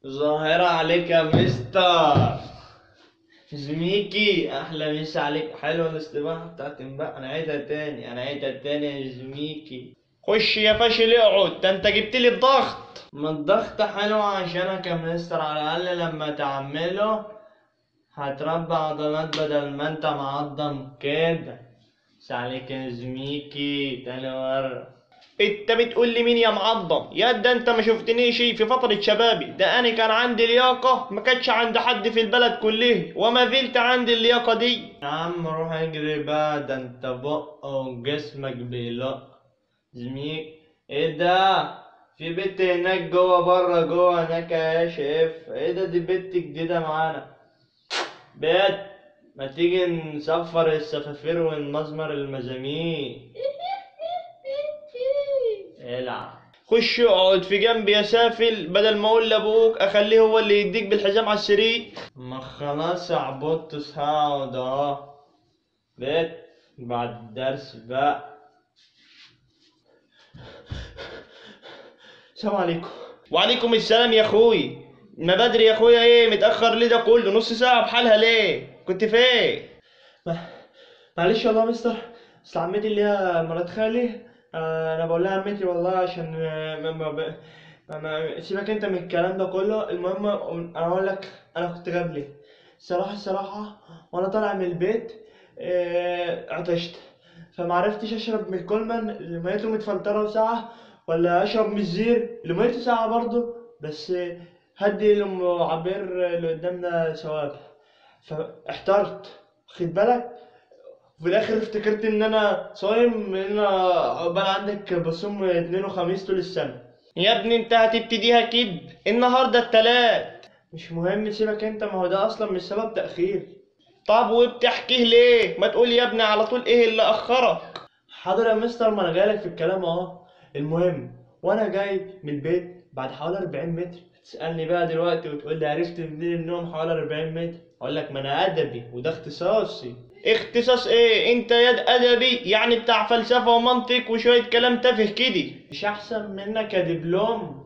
ظاهرة عليك يا مستر زميكي. احلى مسا عليك. حلوه الاستباحه بتاعت امبارح. انا عيدها تاني يا زميكي. خش يا فاشل اقعد. ده انت جبت لي الضغط. ما الضغط حلو عشانك يا مستر. على الاقل لما تعمله هتربى عضلات بدل ما انت معضم كده. بس عليك يا زميكي تاني مرة. انت بتقول لي مين يا معظم؟ يا ده انت ما شفتنيش في فترة شبابي. ده انا كان عندي لياقة ما كانتش عند حد في البلد كله، وما زلت عندي اللياقة دي. يا عم روح اجري بقى. ده انت بق وجسمك بيلق. زميك ايه ده؟ في بنت هناك جوه بره جوه هناك يا شيف. ايه ده؟ دي بنت جديدة معانا. بيت ما تيجي نصفر السفافير ونمزمر المزامير. العب. خش اقعد في جنبي يا سافل. بدل ما اقول لابوك اخليه هو اللي يديك بالحزام على السرير. ما خلاص عبطت هقعد اهو. بيت بعد الدرس بقى. السلام عليكم. وعليكم السلام يا اخوي. ما بدري يا اخويا. ايه متاخر ليه ده كله؟ نص ساعه بحالها ليه؟ كنت فين؟ ما- معلش والله يا مستر. اصل عمتي اللي هي مرات خالي. انا بقول لها عمتي والله عشان سيبك انت من الكلام ده كله. المهم انا اقول لك انا كنت غاب ليه. الصراحه وانا طالع من البيت عطشت. فما عرفتش اشرب من الكولمان اللي ميته متفلتره وساعه، ولا اشرب من الزير اللي ميته ساعه برضه. بس هدي لام عبير اللي قدامنا ثواب. فاحترت. خد بالك. وفي الاخر افتكرت ان انا صايم. ان انا عقبال عندك بصوم اثنين وخميس طول السنه. يا ابني انت هتبتديها كده. النهارده التلات. مش مهم سيبك انت. ما هو ده اصلا مش سبب تاخير. طب وبتحكيه ليه؟ ما تقول يا ابني على طول ايه اللي اخرك. حاضر يا مستر. ما انا جايلك في الكلام اهو. المهم وانا جاي من البيت بعد حوالي 40 متر تسالني بقى دلوقتي وتقول لي عرفت منين انهم حوالي 40 متر؟ اقول لك ما انا ادبي وده اختصاصي. اختصاص ايه؟ انت ياد ادبي يعني بتاع فلسفه ومنطق وشويه كلام تافه كده. مش احسن منك يا دبلوم؟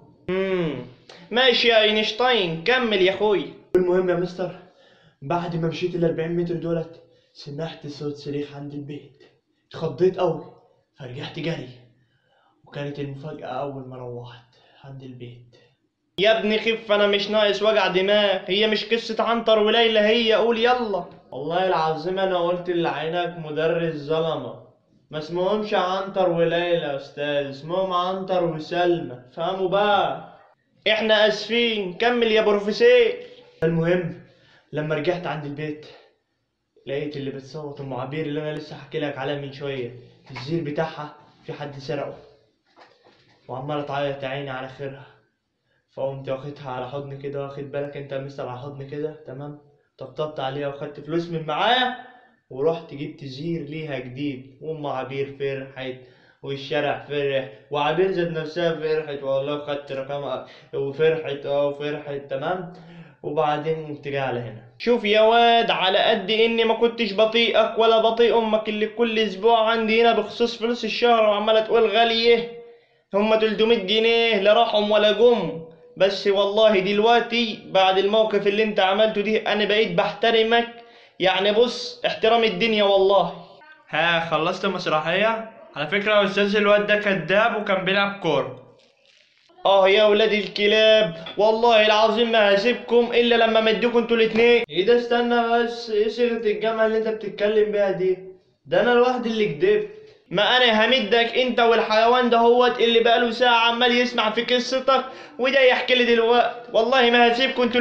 ماشي يا اينشتاين كمل يا اخوي. المهم يا مستر بعد ما مشيت ال 40 متر دولت سمعت صوت صريخ عند البيت. اتخضيت قوي فرجعت جري. وكانت المفاجأة أول ما روحت عند البيت. يا ابني خف. أنا مش ناقص وجع دماغ. هي مش قصة عنتر وليلى. هي قول يلا. والله العظيم أنا قلت اللي عينك مدرس ظلمة. ما اسمهمش عنتر وليلى يا أستاذ. اسمهم عنتر وسلمى. فهموا بقى. إحنا آسفين. كمل يا بروفيسور. المهم لما رجعت عند البيت لقيت اللي بتصوت ام عبير اللي انا لسه حكي لك عليها من شويه. الزير بتاعها في حد سرقه وعماله تعيط يا عيني على خيرها. فقمت واخدها على حضني كده. واخد بالك انت يا مستر على حضني كده تمام. طبطبت عليها وخدت فلوس من معايا ورحت جبت زير ليها جديد. وام عبير فرحت والشارع فرح وعبير ذات نفسها فرحت والله. خدت رقمها وفرحت وفرحت تمام. وبعدين قمت جاي على هنا. شوف يا واد على قد اني ما كنتش بطيئك ولا بطيء امك اللي كل اسبوع عندي هنا بخصوص فلوس الشهر وعماله تقول غاليه. هما 300 جنيه لا راحهم ولا جم. بس والله دلوقتي بعد الموقف اللي انت عملته دي انا بقيت بحترمك. يعني بص احترام الدنيا والله. ها خلصت مسرحية؟ على فكرة يا استاذ الواد ده كذاب وكان بيلعب كورة. اه يا ولاد الكلاب والله العظيم ما هسيبكم الا لما مديكم انتوا الاتنين. ايه ده؟ استنى بس. ايه صيغة الجمع اللي انت بتتكلم بيها دي؟ ده انا الواحد اللي كدبت. ما انا همدك انت والحيوان ده هوت اللي بقاله ساعة عمال يسمع في قصتك وده يحكي لي دلوقتي. والله ما هسيبكم انتوا.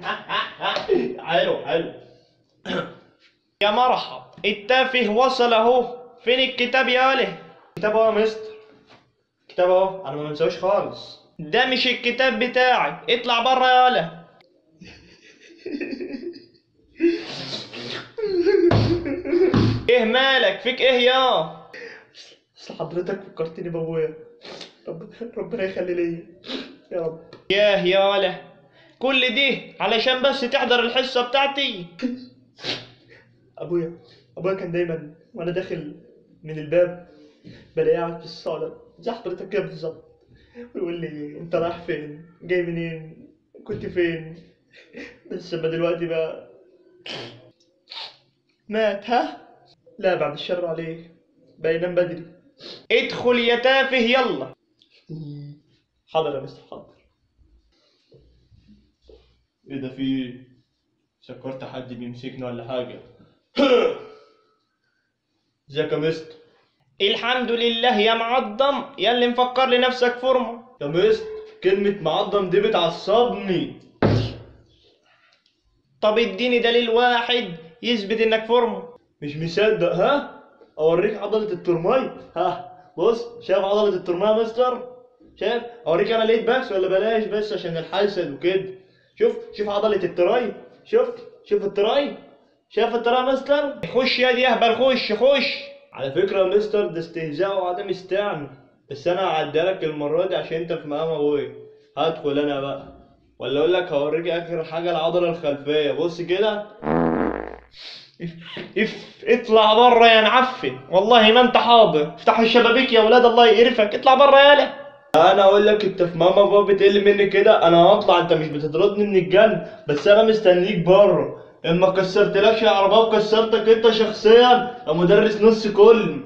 حلو حلو. يا مرحب. التافه وصل اهو. فين الكتاب يا وله؟ كتاب اهو يا مستر. كتاب اهو. انا ما منساوش خالص. ده مش الكتاب بتاعي. اطلع بره يا ولا. ايه مالك؟ فيك ايه يا؟ اصل حضرتك فكرتني بابويا. ربنا يخلي ليا يا رب. ياه يا ولا. كل دي علشان بس تحضر الحصة بتاعتي؟ ابويا كان دايما وانا داخل من الباب بلاقيه قاعد في الصالة زي حضرتك كده بالظبط. ويقول لي انت رايح فين؟ جاي منين؟ كنت فين؟ بس ما دلوقتي بقى مات، ها؟ لا بعد الشر عليه، بقى ينام بدري. ادخل يا تافه يلا. حاضر يا مستر حاضر. ايه ده في ايه؟ فكرت حد بيمسكني ولا حاجة. ازيك يا مستر؟ الحمد لله يا معضم، يا اللي مفكر لنفسك فورمة. يا مستر كلمة معضم دي بتعصبني. طب اديني دليل واحد يثبت انك فورمة. مش مصدق ها؟ اوريك عضلة الترماي. ها بص، شايف عضلة الترماي يا مستر؟ شايف؟ اوريك انا لقيت بس ولا بلاش بس عشان الحسد وكده. شوف عضلة التراي. شوف التراي. شايف التراي يا مستر؟ خش يا دي اهبل، خش. على فكرة يا مستر ده استهزاء وعدم استعنى، بس انا هعديها لك المرة دي عشان انت في مقام ابويا. هدخل انا بقى، ولا اقول لك هوريك اخر حاجة العضلة الخلفية. بص كده. اطلع بره يا معفن، والله ما انت حاضر. افتحوا الشبابيك يا ولاد الله يقرفك، اطلع بره يالا. انا اقول لك انت في ماما بابا بتقل مني كده، انا هطلع. انت مش بتطردني من الجنة، بس انا مستنيك بره. اما كسرتلكش العربية وكسرتك انت شخصيا يا مدرس نص كل.